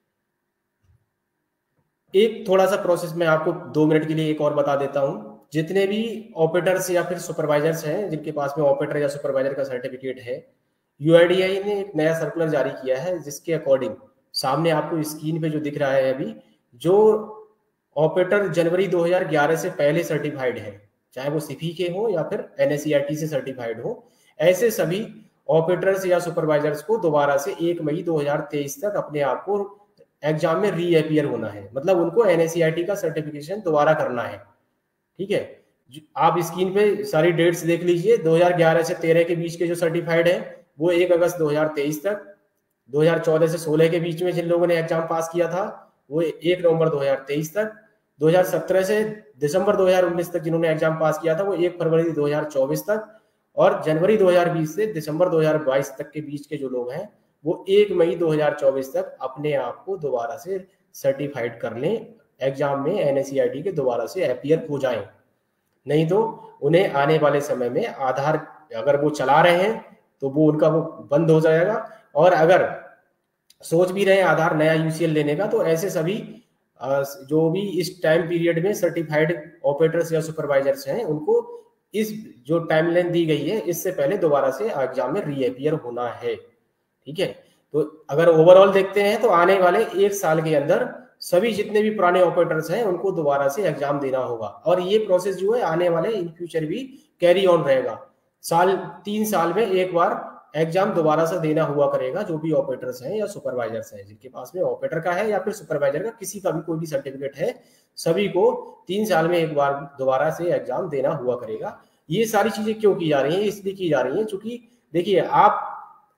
एक थोड़ा सा प्रोसेस मैं आपको 2 मिनट के लिए एक और बता देता हूं। जितने भी ऑपरेटर्स या फिर सुपरवाइजर्स हैं जिनके पास में ऑपरेटर या सुपरवाइजर का सर्टिफिकेट है, यूआईडीआई ने एक नया सर्कुलर जारी किया है, जिसके अकॉर्डिंग सामने आपको स्क्रीन पे जो दिख रहा है अभी, जो ऑपरेटर जनवरी 2011 से पहले सर्टिफाइड है, चाहे वो सिफी के हो या फिर एनएसईआरटी से सर्टिफाइड हो, ऐसे सभी ऑपरेटर्स या सुपरवाइजर्स को दोबारा से 1 मई 2023 तक अपने आप को एग्जाम में रीअपियर होना है। मतलब उनको एनएसईआरटी का सर्टिफिकेशन दोबारा करना है। ठीक है, आप स्क्रीन पे सारी डेट्स देख लीजिए। 2011 से 13 के बीच के जो सर्टिफाइड है वो 1 अगस्त 2023 तक, 2014 से 16 के बीच में जिन लोगों ने एग्जाम पास किया था वो 1 नवंबर 2023 तक, 2017 से दिसंबर 2019 तक जिन्होंने एग्जाम पास किया था वो 1 फरवरी 2024 तक, और जनवरी 2020 से दिसंबर 2022 तक के बीच के जो लोग हैं वो 1 मई 2024 तक अपने आप को दोबारा से सर्टिफाइड कर लें, एग्जाम में एनएसईआरटी के दोबारा से अपीयर हो जाएं। नहीं तो उन्हें आने वाले समय में आधार अगर वो चला रहे हैं तो वो उनका वो बंद हो जाएगा, और अगर सोच भी रहे हैं आधार नया यूसीएल लेने का, तो ऐसे सभी जो भी इस टाइम पीरियड में सर्टिफाइड ऑपरेटर्स या सुपरवाइजर्स हैं उनको इस जो टाइमलाइन दी गई है इससे पहले दोबारा से एग्जाम में रीअपियर होना है। ठीक है, तो अगर ओवरऑल देखते हैं तो आने वाले 1 साल के अंदर सभी जितने भी पुराने ऑपरेटर्स हैं उनको दोबारा से एग्जाम देना होगा, और ये प्रोसेस जो है आने वाले इन फ्यूचर भी कैरी ऑन रहेगा। 3 साल में एक बार एग्जाम दोबारा से देना हुआ करेगा। जो भी ऑपरेटर्स हैं या सुपरवाइजर्स हैं जिनके पास में ऑपरेटर का है या फिर सुपरवाइजर का किसी का भी कोई भी सर्टिफिकेट है, सभी को 3 साल में एक बार दोबारा से एग्जाम देना हुआ करेगा। ये सारी चीजें क्यों की जा रही हैं? इसलिए की जा रही हैं क्योंकि देखिए, आप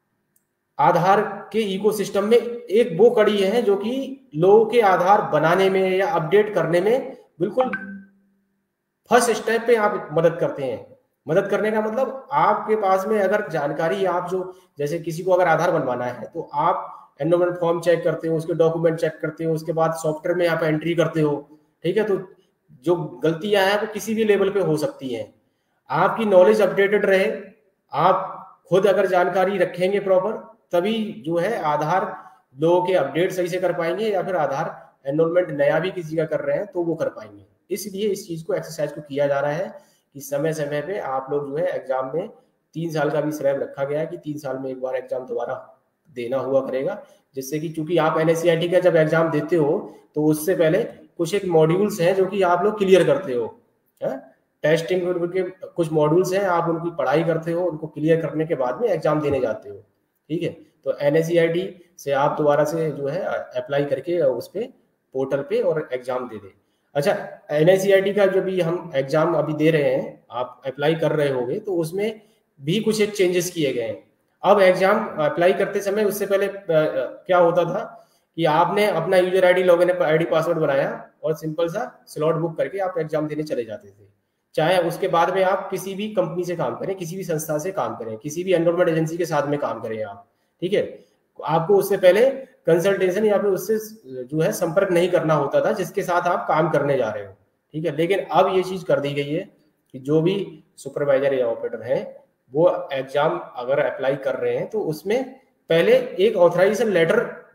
आधार के इकोसिस्टम में एक वो कड़ी है जो कि लोगों के आधार बनाने में या अपडेट करने में बिल्कुल फर्स्ट स्टेप पे आप मदद करते हैं। मदद करने का मतलब आपके पास में अगर जानकारी, आप जो जैसे किसी को अगर आधार बनवाना है तो आप एनरोलमेंट फॉर्म चेक करते हो, उसके डॉक्यूमेंट चेक करते हो, उसके बाद सॉफ्टवेयर में आप एंट्री करते हो। ठीक है, तो जो गलतियां हैं वो किसी भी लेवल पे हो सकती हैं। आपकी नॉलेज अपडेटेड रहे, आप खुद अगर जानकारी रखेंगे प्रॉपर, तभी जो है आधार लोगों के अपडेट सही से कर पाएंगे, या फिर आधार एनरोलमेंट नया भी किसी का कर रहे हैं तो वो कर पाएंगे। इसलिए इस चीज को एक्सरसाइज को किया जा रहा है कि समय समय पे आप लोग जो है एग्जाम में 3 साल का भी स्लैब रखा गया है कि 3 साल में एक बार एग्जाम दोबारा देना हुआ करेगा, जिससे कि चूंकि आप एनएसईआरटी का जब एग्जाम देते हो तो उससे पहले कुछ एक मॉड्यूल्स हैं जो कि आप लोग क्लियर करते हो। टेस्टिंग के कुछ मॉड्यूल्स हैं, आप उनकी पढ़ाई करते हो, उनको क्लियर करने के बाद में एग्जाम देने जाते हो। ठीक है, तो एनएसईआरटी से आप दोबारा से जो है अप्लाई करके उस पे पोर्टल पे और एग्जाम दे दें। अच्छा, एनएसईआरटी का जो भी हम एग्जाम अभी दे रहे हैं, आप अप्लाई कर रहे होंगे, तो उसमें भी कुछ एक चेंजेस किए गए हैं। अब एग्जाम अप्लाई करते समय उससे पहले क्या होता था कि आपने अपना user ID, login ID, password बनाया और सिंपल सा स्लॉट बुक करके आप एग्जाम देने चले जाते थे। चाहे उसके बाद में आप किसी भी कंपनी से काम करें, किसी भी संस्था से काम करें, किसी भी एनरोलमेंट एजेंसी के साथ में काम करें आप, ठीक है, आपको उससे पहले कंसल्टेशन या फिर उससे जो है संपर्क नहीं करना होता था जिसके साथ आप काम करने जा रहे हो। ठीक है, लेकिन अब ये चीज कर दी गई है कि जो भी सुपरवाइजर या ऑपरेटर है वो एग्जाम अगर अप्लाई कर रहे हैं तो उसमें पहले एक ऑथराइजेशन लेटर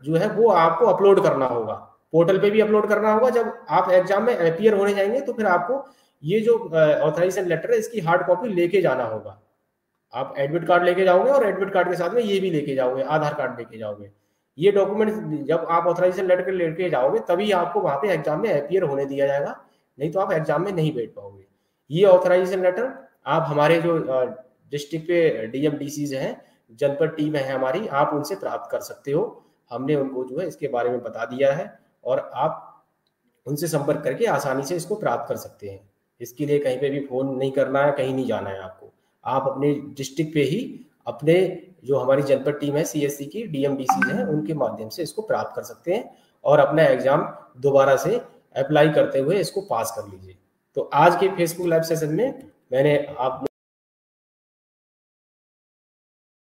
जो है वो आपको अपलोड करना होगा, पोर्टल पे भी अपलोड करना होगा। जब आप एग्जाम में अपीयर होने जाएंगे तो फिर आपको ये जो ऑथराइजेशन लेटर है इसकी हार्ड कॉपी लेके जाना होगा। आप एडमिट कार्ड लेके जाओगे और एडमिट कार्ड के साथ में ये भी लेके जाओगे, आधार कार्ड लेके जाओगे। ये डॉक्यूमेंट जब आप ऑथराइजेशन लेटर लेके जाओगे तभी आपको वहां पे एग्जाम में अपीयर होने दिया जाएगा, नहीं तो आप एग्जाम में नहीं बैठ पाओगे। ये ऑथराइजेशन लेटर आप हमारे जो डिस्ट्रिक्ट पे डीएम डीसीज हैं, जनपद टीम है हमारी, आप उनसे प्राप्त कर सकते हो। हमने उनको जो है इसके बारे में बता दिया है और आप उनसे संपर्क करके आसानी से इसको प्राप्त कर सकते हैं। इसके लिए कहीं पे भी फोन नहीं करना है, कहीं नहीं जाना है आपको। आप अपने डिस्ट्रिक्ट पे ही अपने जो हमारी जनपद टीम है सीएससी की डीएम डीसी हैं उनके माध्यम से इसको प्राप्त कर सकते हैं और अपना एग्जाम दोबारा से अप्लाई करते हुए इसको पास कर लीजिए। तो आज के फेसबुक लाइव सेशन में मैंने आप